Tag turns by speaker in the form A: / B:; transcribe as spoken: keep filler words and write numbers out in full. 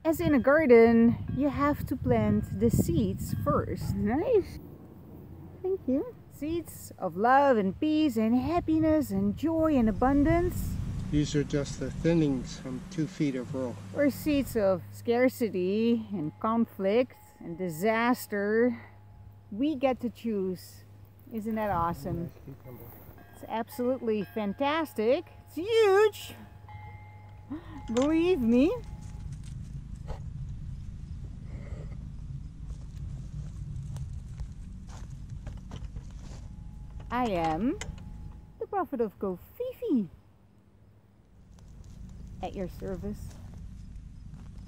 A: As in a garden, you have to plant the seeds first.
B: Nice. Thank you.
A: Seeds of love and peace and happiness and joy and abundance.
C: These are just the thinnings from two feet of row.
A: Or seeds of scarcity and conflict and disaster. We get to choose. Isn't that awesome? It's absolutely fantastic. It's huge. Believe me. I am the prophet of Covfefe. At your service.